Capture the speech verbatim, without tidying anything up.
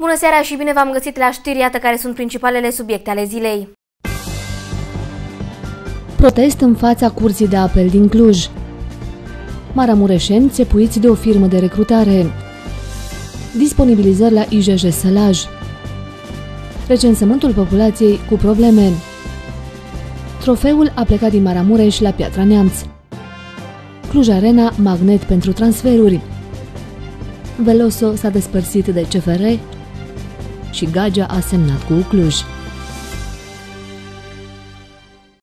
Bună seara și bine v-am găsit la știri, iată care sunt principalele subiecte ale zilei. Protest în fața Curții de Apel din Cluj. Maramureșeni țepuiți de o firmă de recrutare. Disponibilizări la I J J Sălaj. Recensământul populației cu probleme. Trofeul a plecat din Maramureș la Piatra Neamț. Cluj Arena, magnet pentru transferuri. Veloso s-a despărțit de C F R și Gagea a semnat cu Cluj.